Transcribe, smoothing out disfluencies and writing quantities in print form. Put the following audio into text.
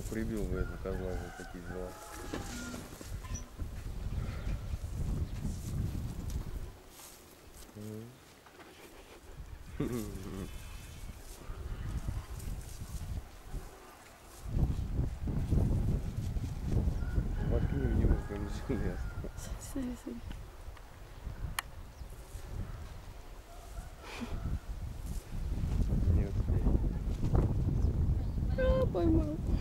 прибил бы это козла, вот такие дела. Воткни в него прям железо. Не успеет. Поймал.